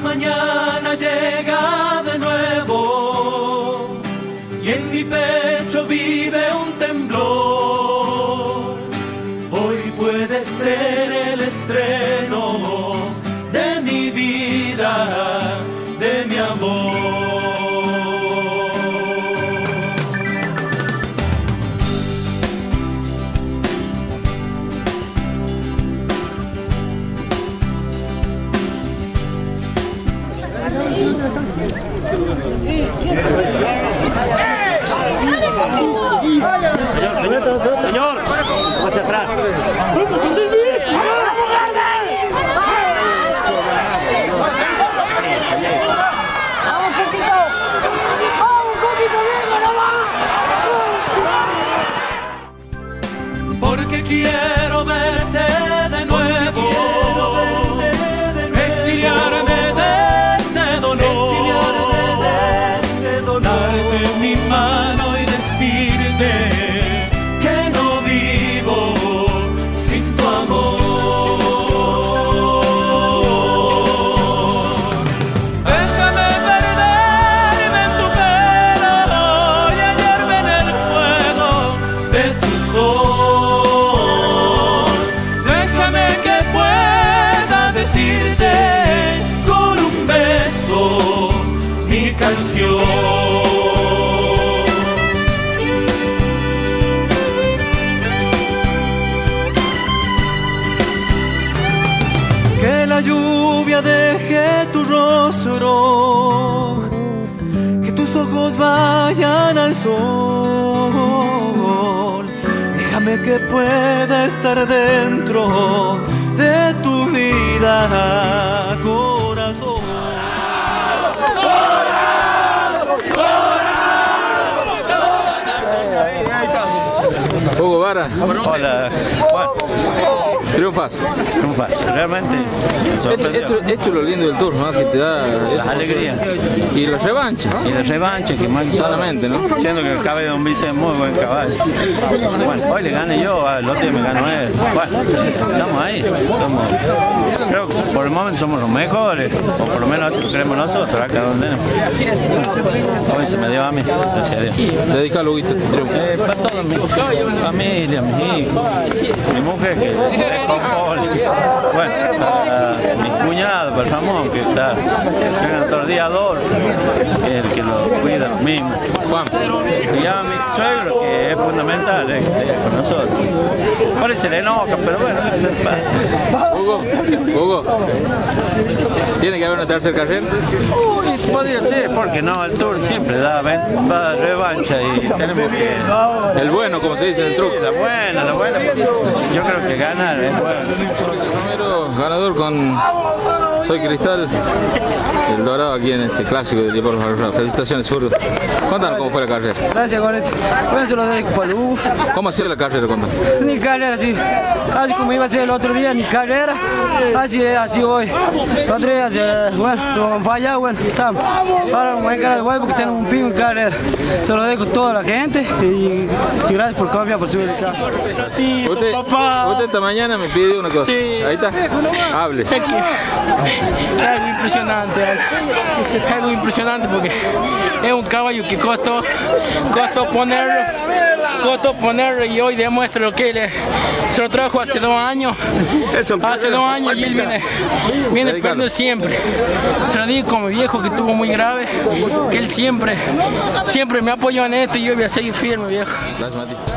mañana llega de nuevo y en mi pecho vive un temblor. Hoy puede ser el estreno de mi vida, de mi amor. Señor, hacia atrás. Porque quiero verte de nuevo, exiliarme de este dolor, darte mi mano y decirte que no vivo sin tu amor. Déjame perderme en tu pelo y hallarme en el fuego de tu sol. Déjame que pueda decirte con un beso mi canción. Que la lluvia deje tu rostro, que tus ojos vayan al sol. Déjame que pueda estar dentro de tu vida, corazón. Hugo Vara. Hola, Juan. Triunfas. Realmente Esto es lo lindo del tour, ¿no? Que te da esa alegría. Y la revancha. Y la revancha que más Solamente, ¿no? Siendo que el caballo de Don Vice es muy buen caballo. Bueno, hoy le gané yo, el otro día me ganó él. Bueno, estamos ahí. Creo que por el momento somos los mejores, o por lo menos así lo creemos nosotros, acá donde hoy se me dio a mí, gracias a Dios. Dedicalo, Huguito, este triunfo. Para toda mi familia, mis hijos, mi mujer que se descompone, bueno, para mis cuñados, para el Ramón que está todos los días, Adolfo, que es el que lo cuida, lo mismo. Juan. Y a mi suegro, que es fundamental, que esté con nosotros. Por eso se le enoja, pero bueno, eso se pasa. Hugo, ¿tiene que haber una tercera carrera? Uy, podría ser, porque no, el Tour siempre da revancha y tenemos que... El bueno, como se dice en el truco. La buena, yo creo que ganar es bueno. Romero, ganador con Soy Cristal, el Dorado aquí en este clásico de Liverpool. Felicitaciones, zurdo. Contanos cómo fue la carrera. Gracias, Goretti. Bueno, se lo dedico para Hugo. ¿Cómo ha sido la carrera, contanos? Ni carrera, sí. Así como iba a ser el otro día, ni carrera. Así hoy. El otro día, bueno, no falla, bueno, estamos. Ahora vamos a encarar de vuelta porque tenemos un pico en carrera. Se lo dedico a toda la gente y gracias por confiar, por subir el carro. Usted esta mañana me pidió una cosa. Sí. Ahí está. Hable. Es algo impresionante, es algo impresionante porque es un caballo que costó ponerlo y hoy demuestra lo que se lo trajo hace 2 años. Hace 2 años y él viene perdiendo siempre. Se lo digo como viejo que tuvo muy grave, que él siempre me apoyó en esto y yo voy a seguir firme, viejo. Gracias, Mati.